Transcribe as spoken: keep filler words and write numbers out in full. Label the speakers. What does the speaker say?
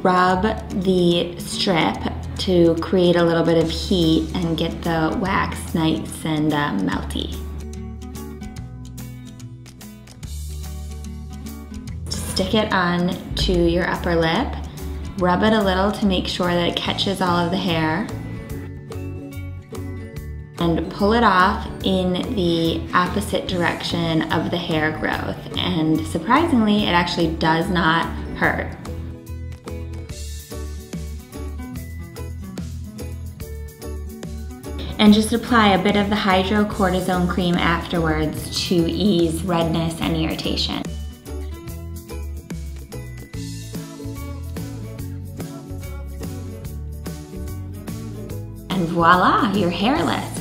Speaker 1: rub the strip to create a little bit of heat and get the wax nice and uh, melty. Stick it on to your upper lip, rub it a little to make sure that it catches all of the hair, and pull it off in the opposite direction of the hair growth. And surprisingly, it actually does not hurt. And just apply a bit of the hydrocortisone cream afterwards to ease redness and irritation. And voila, you're hairless.